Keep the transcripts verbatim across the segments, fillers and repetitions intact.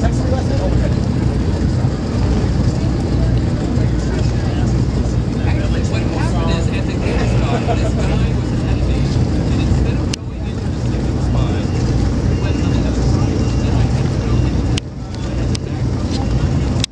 texted me last night? Oh, okay. Actually, what happened is at the gas stop, this guy was ahead of me, and instead of going into the second spot, he went on the other side, and I had to go into the I had to back up.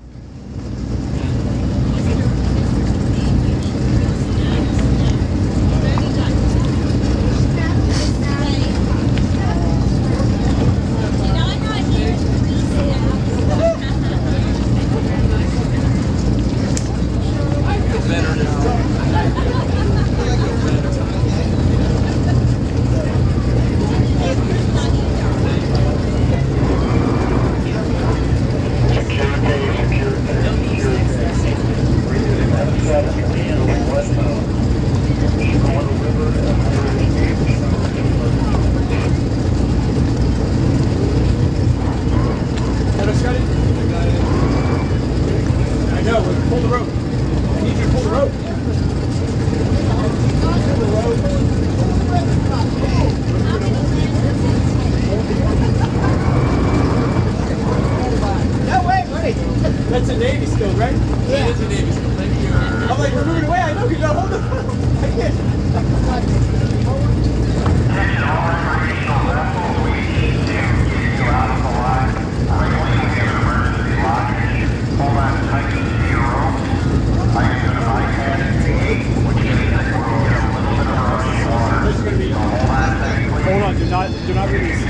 That's a Navy skill, right? Yeah. It is a Navy skill. Thank you. I'm like, we're moving away. I know, because you hold the I can't. Hold on, do not, do not release.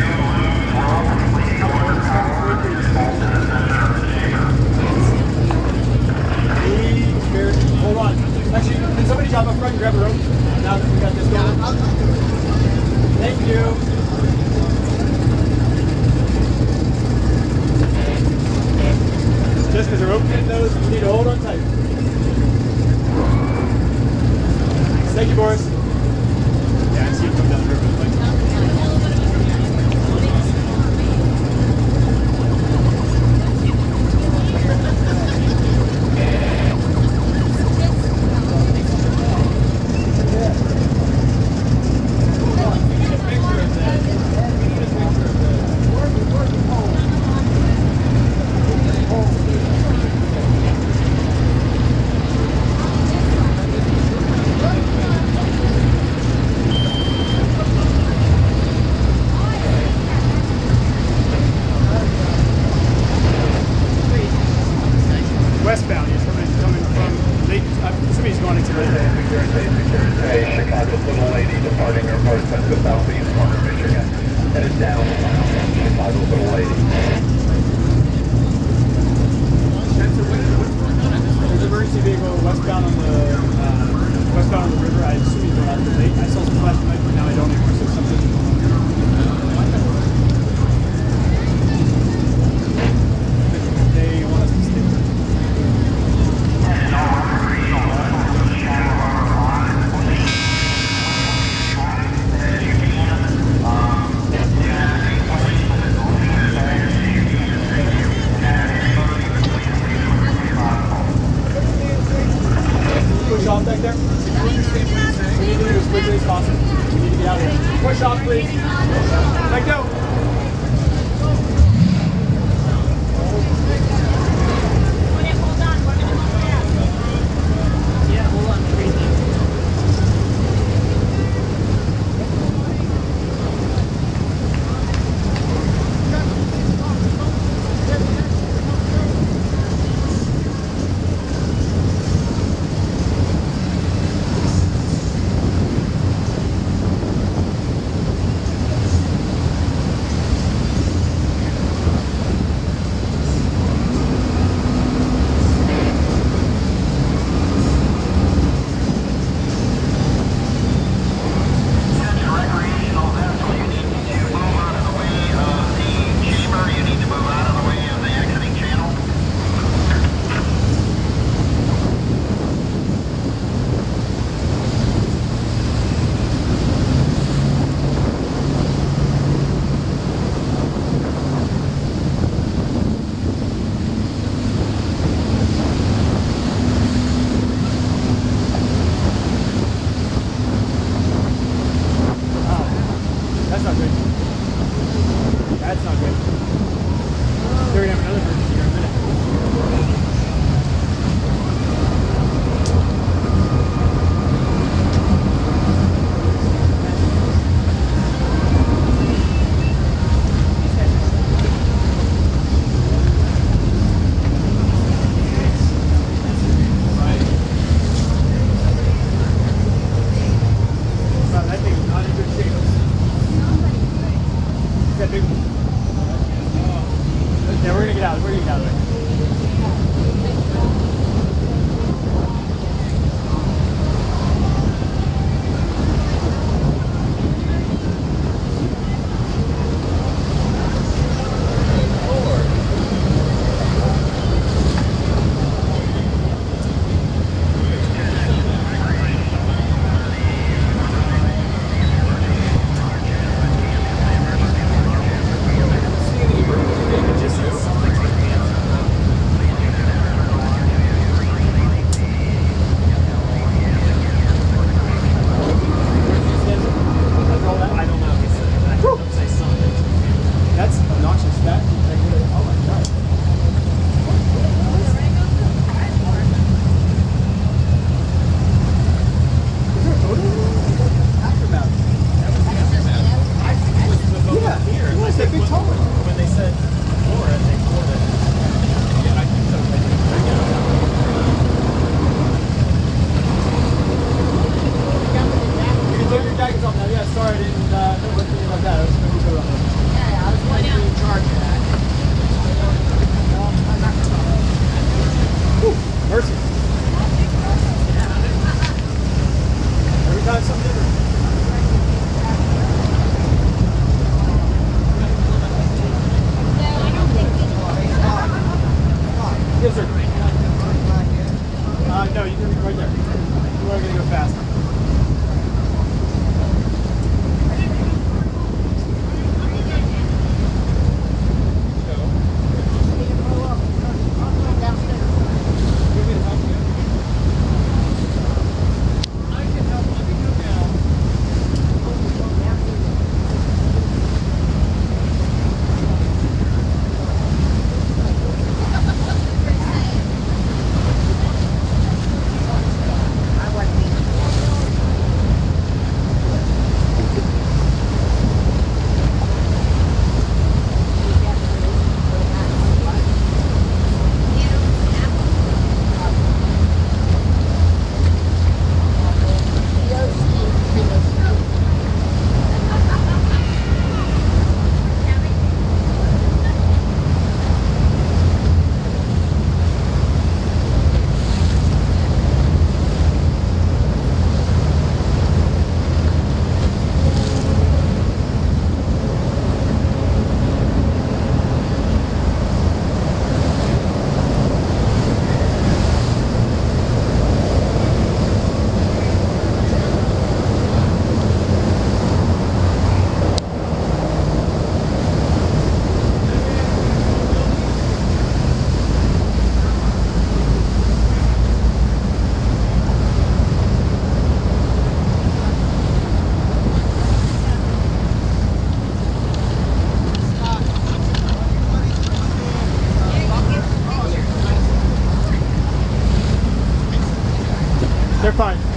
Hold on. Actually, can somebody drop up front and grab a rope? Now that we got this going. Thank you. Just because they're opening those, you need to hold on tight. Thank you, Boris. Yeah, I see you come down the river. Westbound, he's coming, coming from Lake, I'm assuming he's going into Lake. Hey, Chicago's Little Lady departing airport at the southeast corner of Michigan. Headed down Chicago's Little Lady. There's an emergency vehicle westbound on the uh, westbound on the river. I assume he's going out to the lake. I saw some flash tonight, but now I don't know. So something. They want us to stay there. Push off back there. We need to do as quickly as possible. We need to get out of here. Push off, please. Let go. fine.